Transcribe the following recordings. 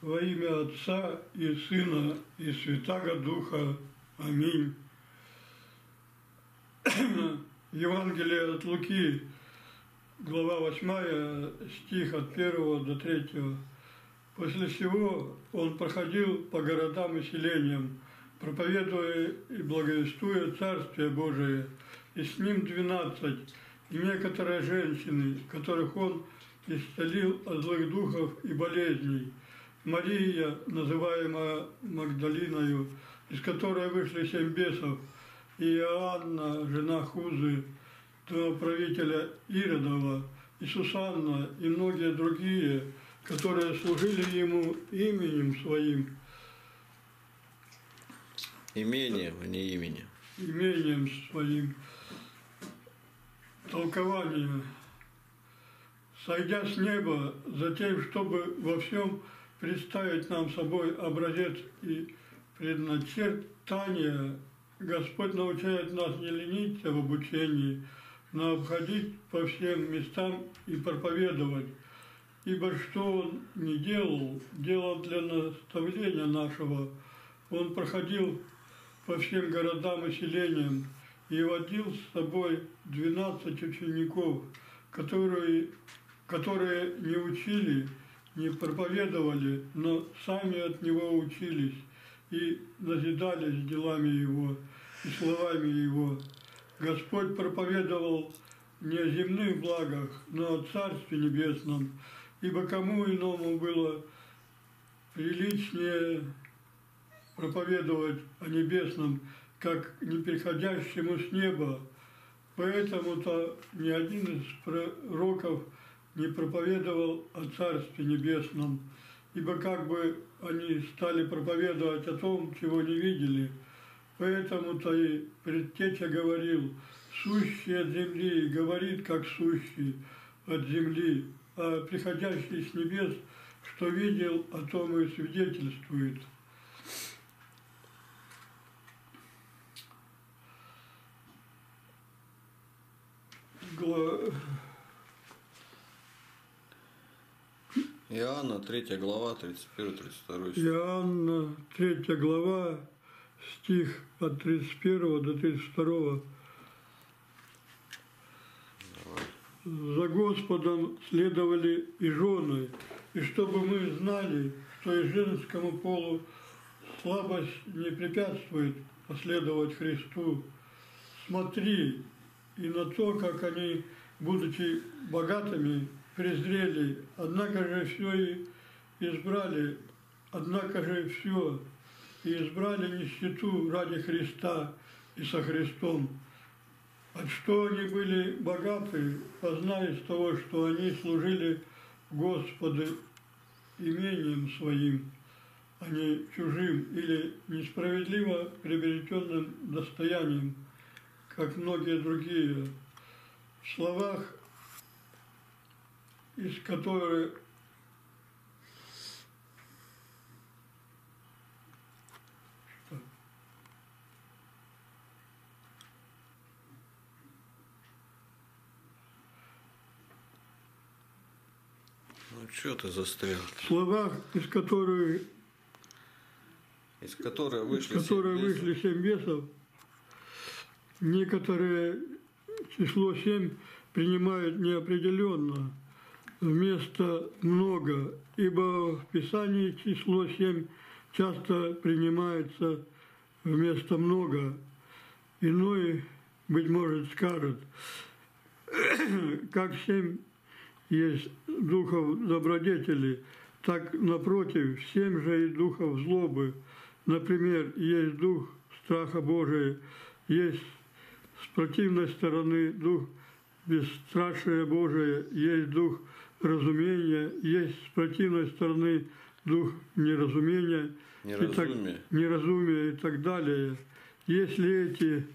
Во имя Отца и Сына и Святаго Духа. Аминь. Евангелие от Луки, глава 8, стих от 1 до 3. После всего он проходил по городам и селениям, проповедуя и благовествуя Царствие Божие, и с ним 12, и некоторые женщины, которых он исцелил от злых духов и болезней. Мария, называемая Магдалиною, из которой вышли 7 бесов, и Иоанна, жена Хузы, домоправителя Иродова, и Сусанна, и многие другие, которые служили ему именем своим. Имением, а не именем. Имением своим. Толкование. Сойдя с неба, затем, чтобы во всем представить нам собой образец и предначертание, Господь научает нас не лениться в обучении, но обходить по всем местам и проповедовать. Ибо что Он не делал, делал для наставления нашего. Он проходил по всем городам и селениям и водил с собой 12 учеников, которые не учили, не проповедовали, но сами от Него учились и назидались делами Его и словами Его. Господь проповедовал не о земных благах, но о Царстве Небесном, ибо кому иному было приличнее проповедовать о небесном, как неприходящему с неба. Поэтому-то ни один из пророков не проповедовал о Царстве Небесном, ибо как бы они стали проповедовать о том, чего не видели. Поэтому-то и предтеча говорил: «Сущий от земли говорит, как сущий от земли, а приходящий с небес, что видел, о том и свидетельствует». Иоанна, 3 глава, 31-32 стих. Иоанна, 3 глава, стих от 31 до 32. За Господом следовали и жены, и чтобы мы знали, что и женскому полу слабость не препятствует последовать Христу. Смотри и на то, как они, будучи богатыми, презрели, однако же все и избрали, избрали нищету ради Христа и со Христом. От что они были богаты, познай из того, что они служили Господу имением своим, а не чужим или несправедливо приобретенным достоянием, как многие другие. В словах, из которых Ну что ты застрял? в словах, из которых вышли 7 бесов, некоторые число 7 принимают неопределенно вместо много, ибо в Писании число 7 часто принимается вместо много. Иной, быть может, скажет, как 7 есть духов добродетели, так, напротив, 7 же и духов злобы. Например, есть дух страха Божия, есть с противной стороны дух бесстрашия Божия, есть дух разумения, есть с противной стороны дух неразумения, неразумия и так далее. Если эти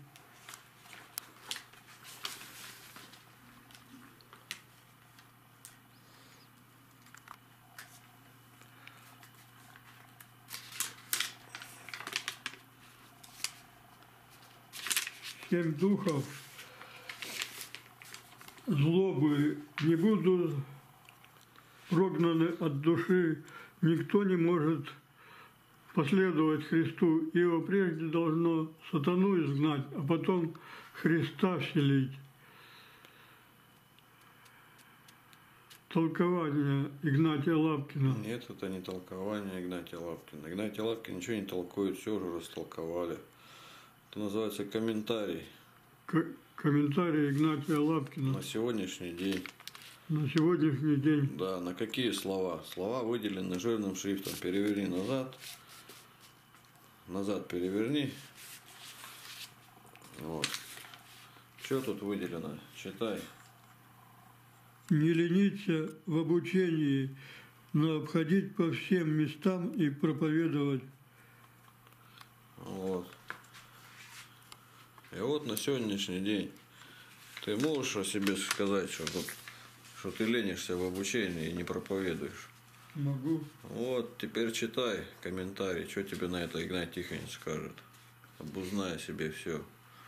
семь духов злобы не будут прогнаны от души никто не может последовать Христу. Его прежде должно сатану изгнать, а потом Христа вселить. Толкование Игнатия Лапкина. Нет, это не толкование Игнатия Лапкина. Игнатий Лапкин ничего не толкует, все уже растолковали. Это называется комментарий. Комментарий Игнатия Лапкина. На сегодняшний день. На сегодняшний день. Да, на какие слова? Слова выделены жирным шрифтом. Переверни назад. Назад переверни. Вот. Что тут выделено? Читай. Не лениться в обучении, но обходить по всем местам и проповедовать. Вот. И вот на сегодняшний день ты можешь о себе сказать, что ты ленишься в обучении и не проповедуешь? Могу. Вот, теперь читай комментарий, что тебе на это Игнатий Тихонович скажет. Обузнай о себе все.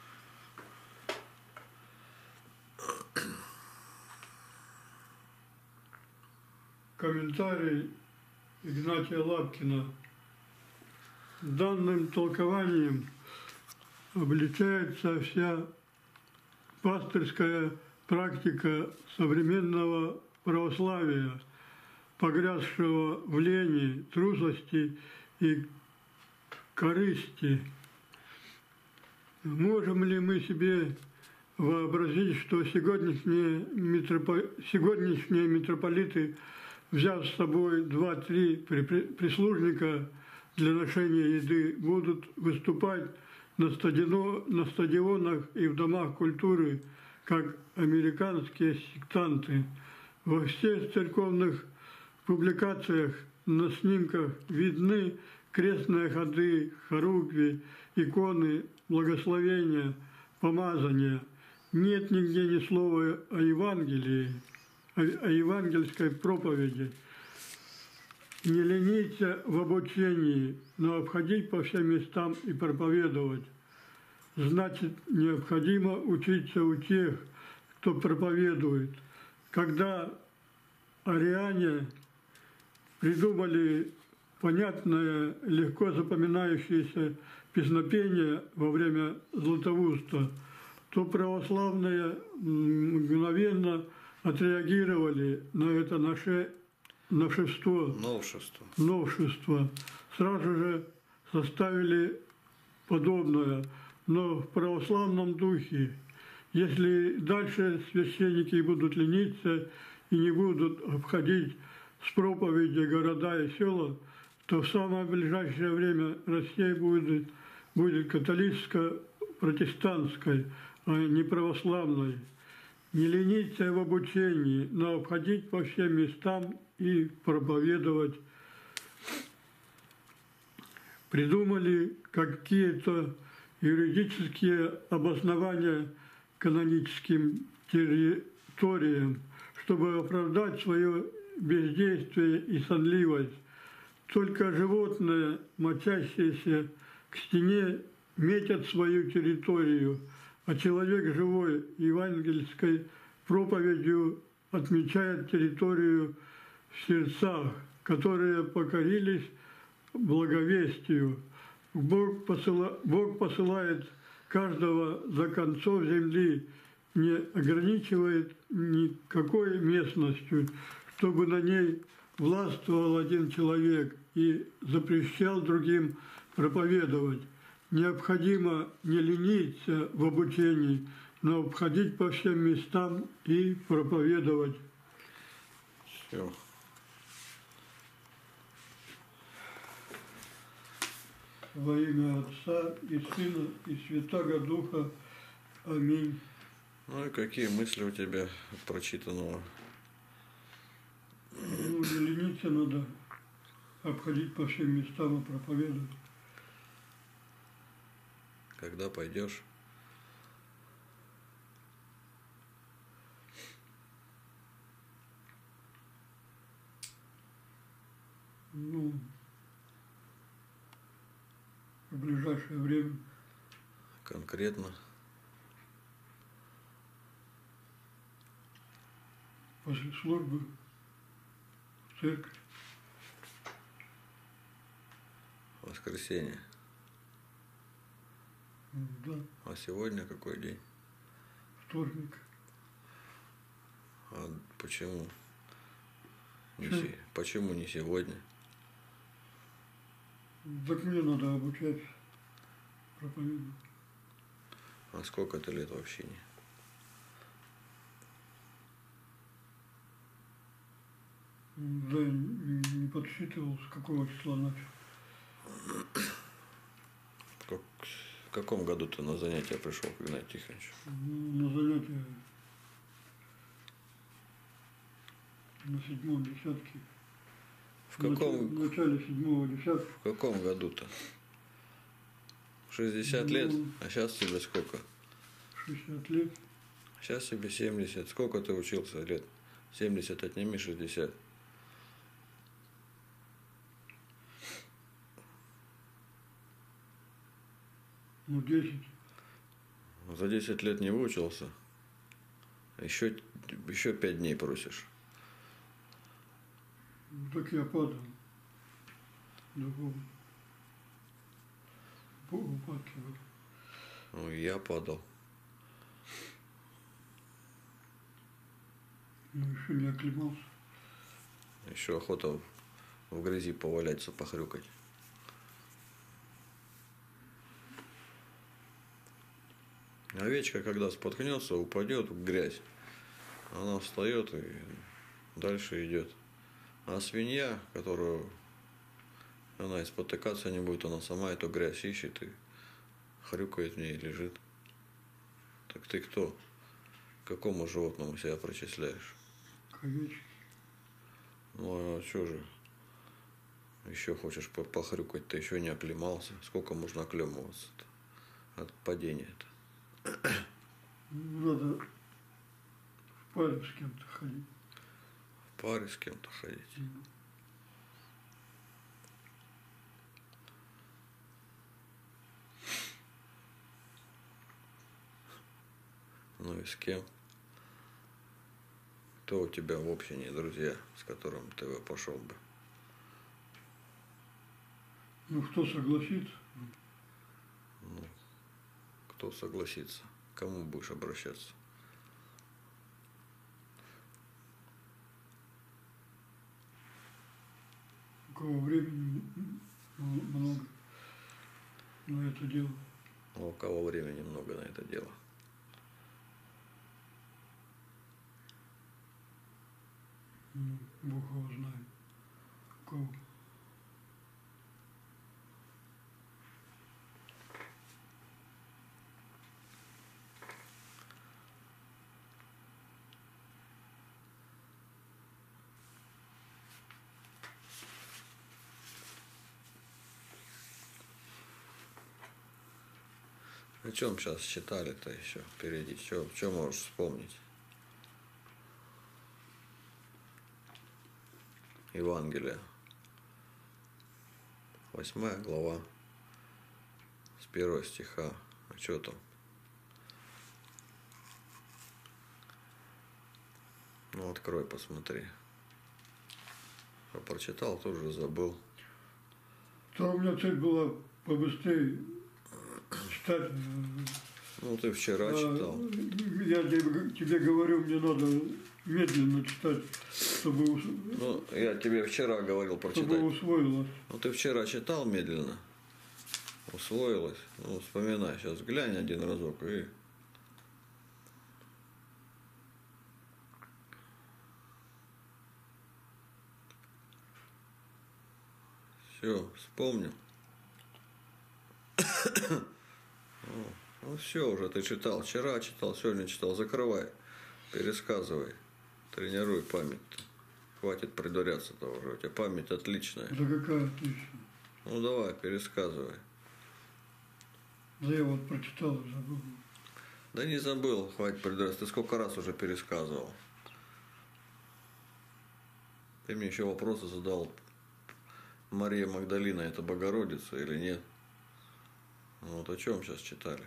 Комментарий Игнатия Лапкина. Данным толкованием обличается вся пастырская практика современного православия, погрязшего в лени, трусости и корысти. Можем ли мы себе вообразить, что сегодняшние митрополиты, взяв с собой 2-3 прислужника для ношения еды, будут выступать на стадионах и в домах культуры, как американские сектанты? Во всех церковных публикациях на снимках видны крестные ходы, хоругви, иконы, благословения, помазания. Нет нигде ни слова о Евангелии, о евангельской проповеди. Не лениться в обучении, но обходить по всем местам и проповедовать. Значит, необходимо учиться у тех, кто проповедует. Когда ариане придумали понятное, легко запоминающееся песнопение во время Златоуста, то православные мгновенно отреагировали на это новшество. Сразу же составили подобное, но в православном духе. Если дальше священники будут лениться и не будут обходить с проповеди города и села, то в самое ближайшее время Россия будет католическо-протестантской, а не православной. Не лениться в обучении, но обходить по всем местам и проповедовать. Придумали какие-то юридические обоснования каноническим территориям, чтобы оправдать свое бездействие и сонливость. Только животные, мочащиеся к стене, метят свою территорию, а человек живой евангельской проповедью отмечает территорию в сердцах, которые покорились благовестию. Бог посылает каждого за концов земли, не ограничивает никакой местностью, чтобы на ней властвовал один человек и запрещал другим проповедовать. Необходимо не лениться в обучении, но обходить по всем местам и проповедовать. Все. Во имя Отца и Сына и Святаго Духа. Аминь. Ну и какие мысли у тебя от прочитанного? Ну, не лениться надо, обходить по всем местам и проповедовать. Когда пойдешь? Ну, в ближайшее время. Конкретно? После службы в церковь. Воскресенье. Да, А сегодня какой день? вторник. А почему? Чё? Почему не сегодня? Так мне надо обучать проповедовать. А сколько ты лет в общине? Да, не подсчитывал, с какого числа начал. В каком году ты на занятия пришел к Игнатию Тихоновичу? На занятия на седьмом десятке. В каком, В начале седьмого десятка. в каком году-то? 60 лет? А сейчас тебе сколько? 60 лет. Сейчас тебе 70. Сколько ты учился лет? 70 отними 60. Ну, 10. За 10 лет не выучился. Еще 5 дней просишь. Так я падал. Духовно. По упадке был. Ну, и я падал. Ну, еще не оклемался. Еще охота в грязи поваляться, похрюкать. Овечка, когда споткнется, упадет в грязь. Она встает и дальше идет. А свинья, которую она и спотыкаться не будет, она сама эту грязь ищет и хрюкает в ней и лежит. Так ты кто? К какому животному себя причисляешь? К овечке. Ну а что же? Еще хочешь похрюкать, ты еще не оклемался. Сколько можно оклемываться-то от падения-то? Надо в паре с кем-то ходить. В паре с кем-то ходить. Ну и с кем? Кто у тебя в общине друзья, с которым ты бы пошел бы? Ну, кто согласится? Ну, кто согласится? К кому будешь обращаться? У кого времени много на это дело. А у кого времени много на это дело? Ну, Бог его знает. У кого. О чем сейчас читали-то еще впереди? Что можешь вспомнить? Евангелие. 8 глава. С 1 стиха. А что там? Ну, открой, посмотри. Я прочитал, тоже забыл. То у меня цель была побыстрее читать. Ну, ты вчера читал. Я тебе говорю, мне надо медленно читать, чтобы Ну, я тебе вчера говорил прочитать. чтобы усвоилось. Ну, ты вчера читал медленно. Усвоилось. Ну, вспоминай. Сейчас глянь один разок и... Все, вспомнил. Ну все уже, ты читал. Вчера читал, сегодня читал. Закрывай. Пересказывай. Тренируй память-то. Хватит придуряться-то уже. У тебя память отличная. Да какая отличная. Ну давай, пересказывай. Да я вот прочитал и забыл. Да не забыл, хватит придуряться. Ты сколько раз уже пересказывал. Ты мне еще вопросы задал. Мария Магдалина это Богородица или нет? Вот о чем сейчас читали?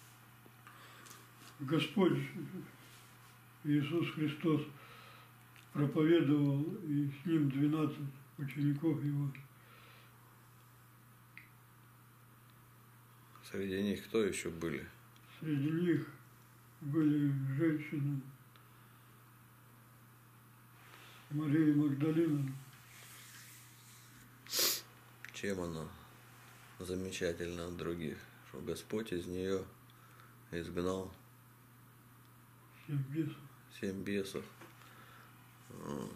Господь Иисус Христос проповедовал, и с ним 12 учеников его. Среди них кто еще были? Среди них были женщины Мария Магдалина. Чем она замечательна от других? Что Господь из нее изгнал 7 бесов. 7 бесов. Вот.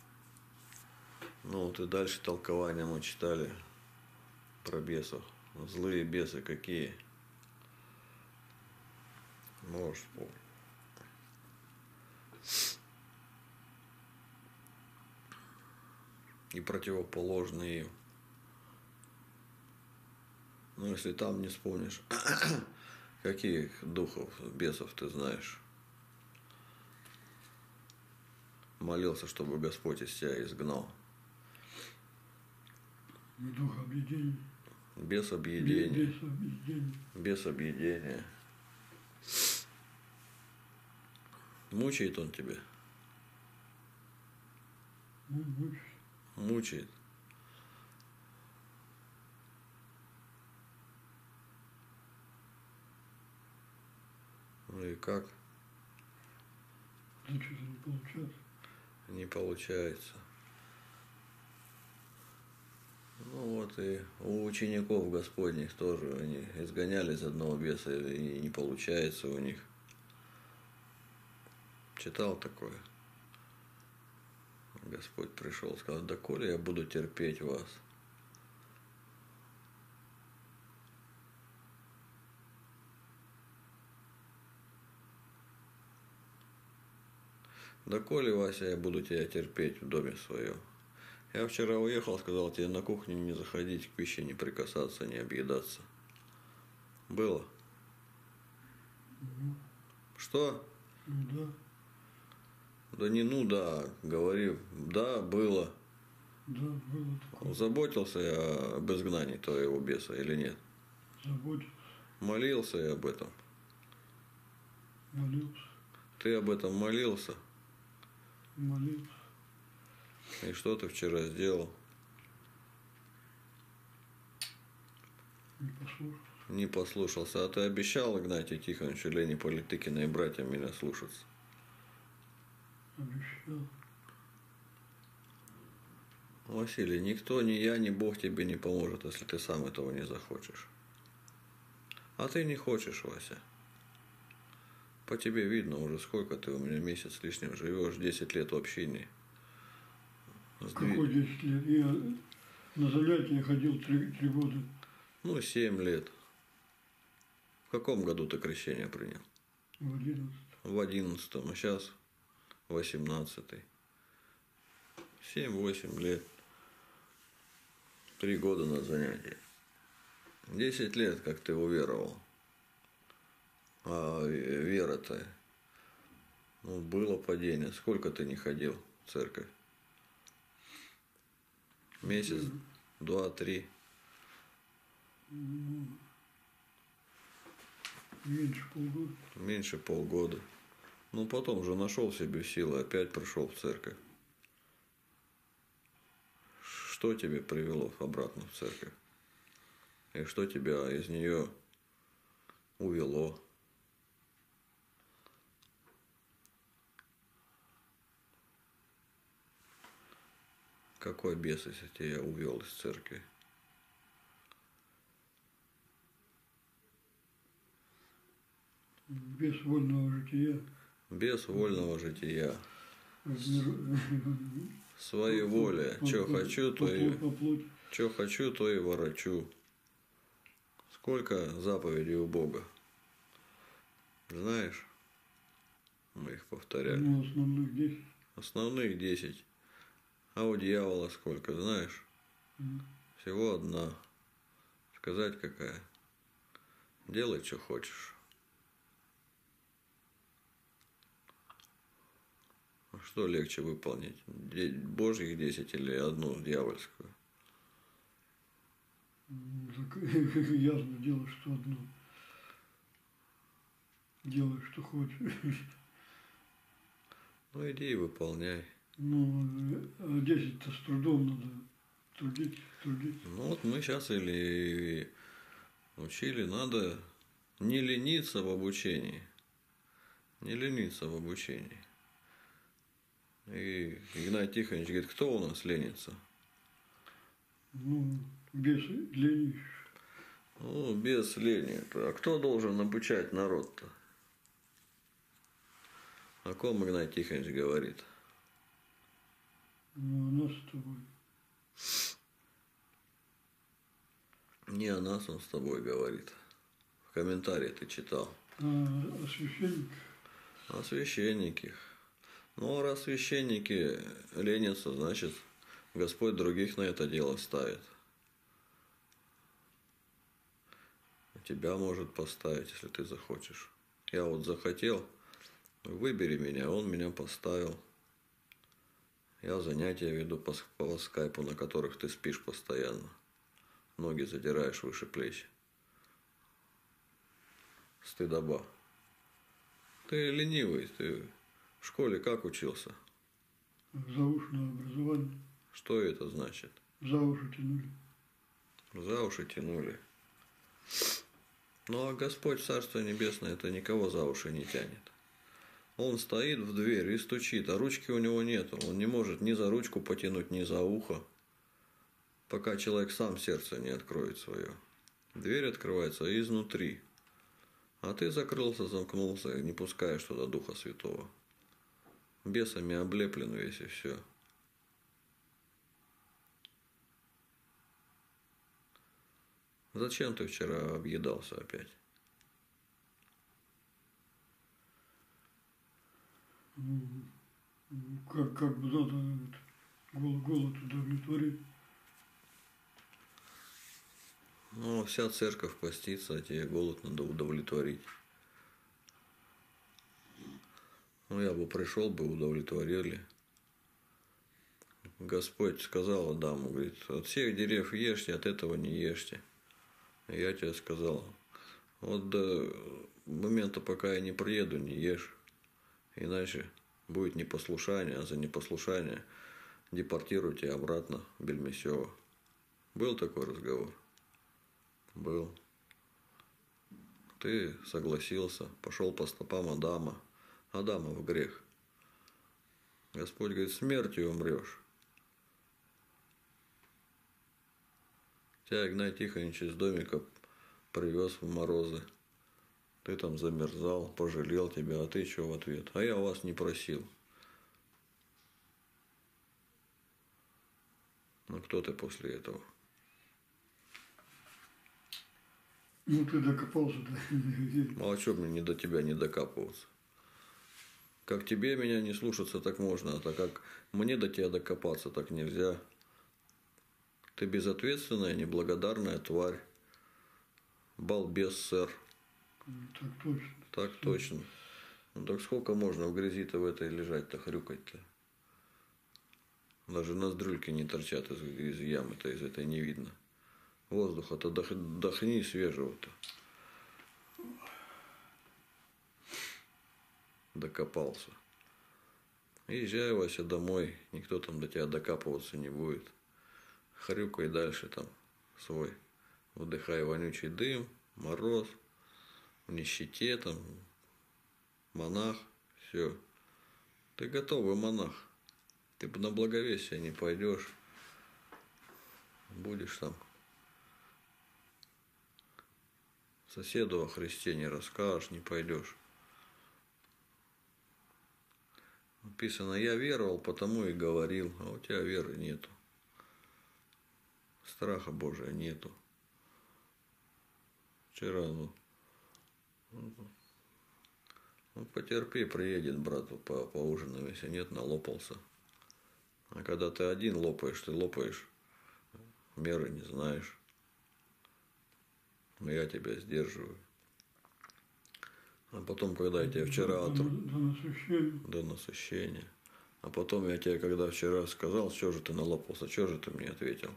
Ну вот и дальше толкования мы читали про бесов. Злые бесы какие? Можешь вспомнить. И противоположные им. Ну, если там не вспомнишь, каких духов, бесов ты знаешь? Молился, чтобы Господь из тебя изгнал. Дух объединения. Бес объедения. Бес объединения. Бес объедения. Мучает он тебя? Ну, мучает. Мучает. Ну и как? Ну, что-то не получается. Не получается. Ну вот и у учеников Господних тоже они изгоняли из одного беса, и не получается у них. Читал такое? Господь пришел, сказал: доколе я буду терпеть вас? Доколе, Вася, я буду тебя терпеть в доме своем? Я вчера уехал, сказал тебе на кухню не заходить, к пище не прикасаться, не объедаться. Было? Угу. Что? Ну да. Да не ну да, говори, да, было. Да, было такое. Заботился я об изгнании твоего беса или нет? Заботился. Молился я об этом? Молился. Ты об этом молился? Молился. И что ты вчера сделал? Не послушался. Не послушался. А ты обещал Игнатию Тихоновичу, Лене Политыкиной и братьям меня слушаться? Обещал. Василий, никто, ни я, ни Бог тебе не поможет, если ты сам этого не захочешь. А ты не хочешь, Вася. По тебе видно уже, сколько ты у меня месяц с лишним живешь, 10 лет в общине. Какой 10 лет? Я на занятия ходил 3 года. Ну, 7 лет. В каком году ты крещение принял? В 11. В 11-м, а сейчас 18-й. 7-8 лет. 3 года на занятия. 10 лет, как ты уверовал. А вера-то, ну, было падение. Сколько ты не ходил в церковь? Месяц, 2, 3. Меньше полгода. Меньше полгода. Ну, потом же нашел в себе силы, опять пришел в церковь. Что тебе привело обратно в церковь? И что тебя из нее увело? Какой бес, если тебя увел из церкви? Без вольного жития. Без вольного жития. В Своей воле. Что хочу, то и ворочу. Сколько заповедей у Бога? Знаешь? Мы их повторяли. Ну, основных 10. Основных 10. А у дьявола сколько, знаешь? Всего одна. Сказать какая? Делай, что хочешь. Что легче выполнить? Божьих 10 или одну дьявольскую? Ясно, делай, что одно. Делай, что хочешь. Ну иди и выполняй. Ну, 10-то с трудом надо трудиться. Ну вот мы сейчас или учили, надо не лениться в обучении. Не лениться в обучении. И Игнат Тихонович говорит, кто у нас ленится? Ну, без лени. Ну, без лени. А кто должен обучать народ-то? О ком Игнат Тихонович говорит? Ну, о нас с тобой. Не о нас он с тобой говорит. В комментарии ты читал. О священниках. О священниках. Ну, а раз священники ленятся, значит, Господь других на это дело ставит. Тебя может поставить, если ты захочешь. Я вот захотел, выбери меня, он меня поставил. Я занятия веду по скайпу, на которых ты спишь постоянно. Ноги задираешь выше плеч. Стыдоба. Ты ленивый, ты в школе как учился? Заушное образование. Что это значит? За уши тянули. За уши тянули. Ну а Господь Царство Небесное это никого за уши не тянет. Он стоит в дверь и стучит, а ручки у него нету. Он не может ни за ручку потянуть, ни за ухо, пока человек сам сердце не откроет свое. Дверь открывается изнутри. А ты закрылся, замкнулся, не пускаешь туда Духа Святого. Бесами облеплен весь и все. Зачем ты вчера объедался опять? Как бы надо голод удовлетворить. Ну, вся церковь постится, а тебе голод надо удовлетворить. Ну, я бы пришел бы, удовлетворили. Господь сказал Адаму, говорит, от всех дерев ешьте, от этого не ешьте. И я тебе сказал, вот до момента, пока я не приеду, не ешь. Иначе будет непослушание, а за непослушание депортируйте обратно в Бельмесево. Был такой разговор? Был. Ты согласился, пошел по стопам Адама. Адама в грех. Господь говорит, смертью умрешь. Тебя Игнат Тихонович из домика привез в морозы. Ты там замерзал, пожалел тебя, а ты что в ответ? А я вас не просил. Ну кто ты после этого? Ну, ты докопался, да? Ну а что мне не до тебя не докапываться? Как тебе меня не слушаться, так можно, а так как мне до тебя докопаться, так нельзя. Ты безответственная, неблагодарная тварь. Балбес, сэр. Так точно. Так точно. Ну так сколько можно в грязи-то в этой лежать-то, хрюкать-то? Даже ноздрюльки не торчат из ямы-то, из этой не видно. Воздуха-то дохни свежего-то. Докопался. Езжай, Вася, домой. Никто там до тебя докапываться не будет. Хрюкай дальше там свой. Вдыхай вонючий дым, мороз, в нищете там, монах, все. Ты готовый монах. Ты на благовесие не пойдешь. Будешь там. Соседу о Христе не расскажешь, не пойдешь. Написано, я веровал, потому и говорил, а у тебя веры нету. Страха Божия нету. Вчера, потерпи, приедет брат поужинаем, если нет, налопался. А когда ты один лопаешь, меры не знаешь. Но я тебя сдерживаю. А потом, когда я тебе вчера... До насыщения. А потом я тебе, когда вчера сказал, что же ты налопался, что же ты мне ответил?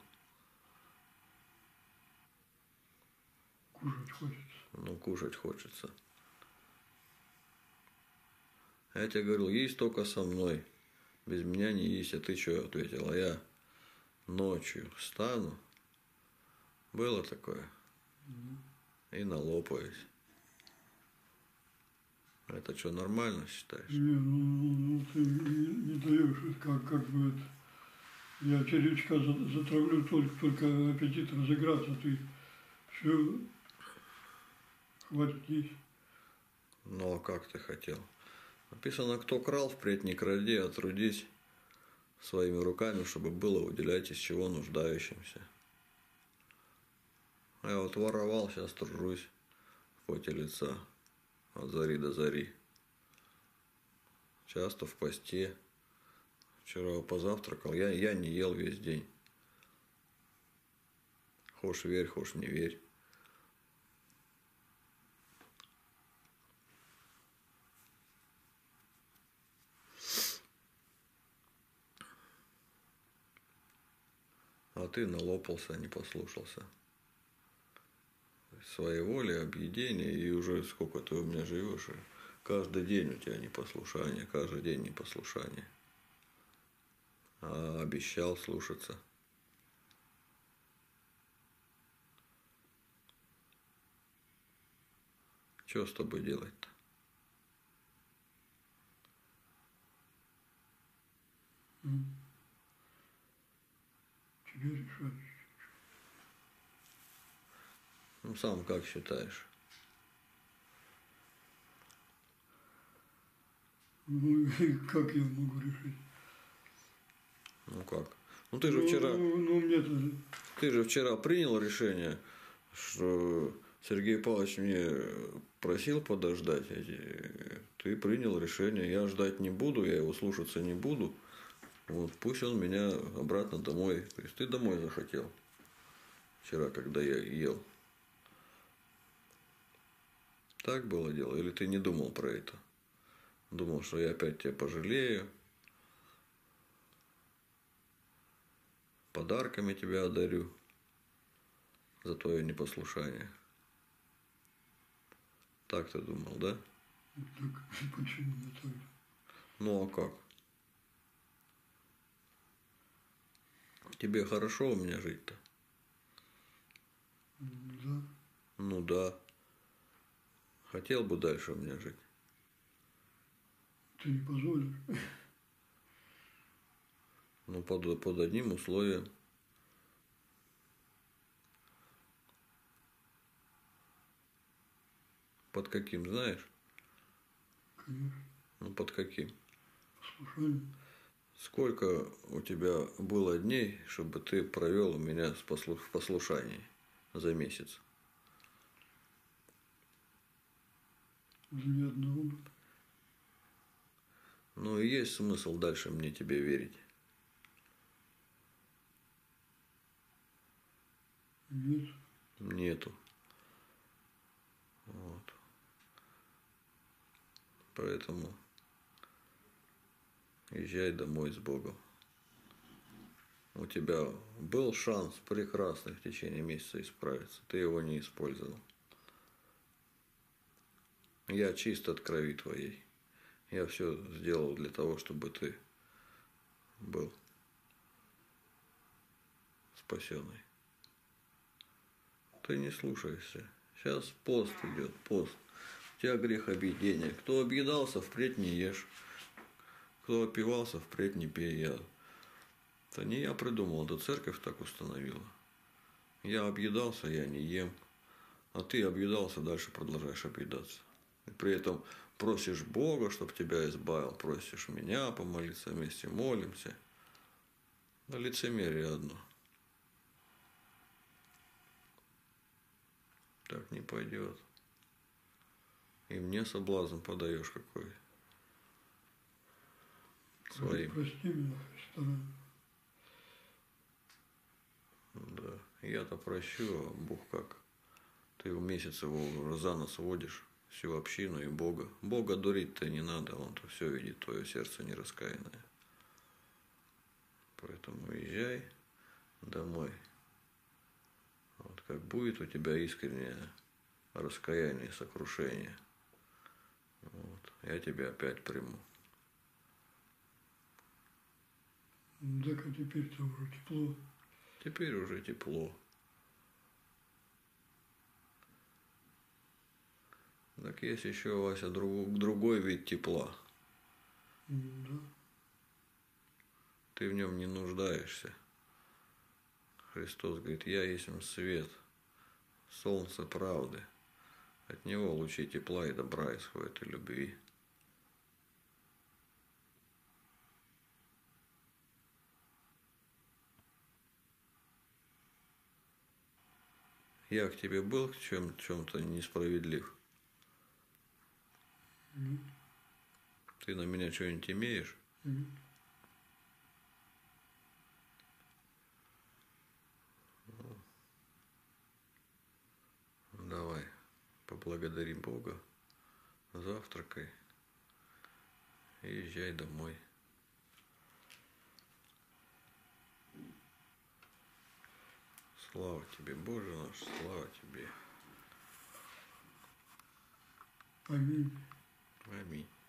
Кушать хочется. Ну, кушать хочется. Я тебе говорил, есть только со мной. без меня не есть. А ты что ответила? Я ночью встану. Было такое. И налопаюсь. Это что, нормально считаешь? Не, ну ты не даешь, как бы это. Я червячка затравлю, только аппетит разыграться, ты все, хватит есть. Ну, а как ты хотел? Написано, кто крал, впредь не кради, а трудись своими руками, чтобы было уделять из чего нуждающимся. Я вот воровал, сейчас тружусь в поте лица от зари до зари. Часто в посте. Вчера позавтракал, я не ел весь день. Хошь верь, хошь не верь. А ты налопался, не послушался. Своей воли, объедения, и уже сколько ты у меня живешь, и каждый день у тебя непослушание, каждый день непослушание. А обещал слушаться. Что с тобой делать-то? Тебе решать. Ну, сам как считаешь? Ну, и как я могу решить? Ну как? Ну ты же вчера. Ну мне-то. Ты же вчера принял решение, что Сергей Павлович мне просил подождать. Ты принял решение, я ждать не буду, я его слушаться не буду. Вот пусть он меня обратно домой. То есть ты домой захотел. Вчера, когда я ел. Так было дело? Или ты не думал про это? Думал, что я опять тебя пожалею. Подарками тебя одарю за твое непослушание. Так ты думал, да? Так почему не так? Ну а как? Тебе хорошо у меня жить-то? Да. Ну да. Хотел бы дальше у меня жить. Ты не позволишь. Ну под одним условием. Под каким, знаешь? Конечно. Ну под каким? Послушание. Сколько у тебя было дней, чтобы ты провел у меня в послушании за месяц? Ни одного. Ну и есть смысл дальше мне тебе верить? Нет. Нету. Вот. Поэтому езжай домой с Богом. У тебя был шанс прекрасный в течение месяца исправиться. Ты его не использовал. Я чист от крови твоей. Я все сделал для того, чтобы ты был спасенный. Ты не слушаешься. Сейчас пост идет, пост. У тебя грех объедения. Кто объедался, впредь не ешь. Кто опивался, впредь не пей. Это не я придумал, это церковь так установила. Я объедался, я не ем. А ты объедался, дальше продолжаешь объедаться. И при этом просишь Бога, чтобы тебя избавил. Просишь меня помолиться, вместе молимся. Да лицемерие одно. Так не пойдет. И мне соблазн подаешь какой. Своим. Прости меня, старый. Да. Я-то прощу, а Бог как? Ты в месяц его за нос водишь, всю общину и Бога. Бога дурить-то не надо, он-то все видит, твое сердце нераскаянное. Поэтому езжай домой. Вот как будет у тебя искреннее раскаяние, сокрушение, вот, я тебя опять приму. Так а теперь-то уже тепло. Теперь уже тепло. Так есть еще, Вася, другой вид тепла. Да. Ты в нем не нуждаешься. Христос говорит, я есть свет, солнце правды. От него лучи тепла и добра исходят и любви. Я к тебе был в чем-то несправедлив? Ты на меня что-нибудь имеешь? Давай, поблагодарим Бога, завтракай и езжай домой. Слава тебе, Боже наш, слава тебе. Аминь. Аминь.